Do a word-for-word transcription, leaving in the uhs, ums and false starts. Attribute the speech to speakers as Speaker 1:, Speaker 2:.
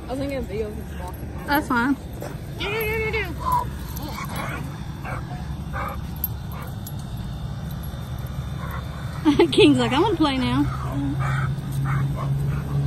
Speaker 1: I was thinking of video of him walking.
Speaker 2: That's fine. King's like, I want to play now.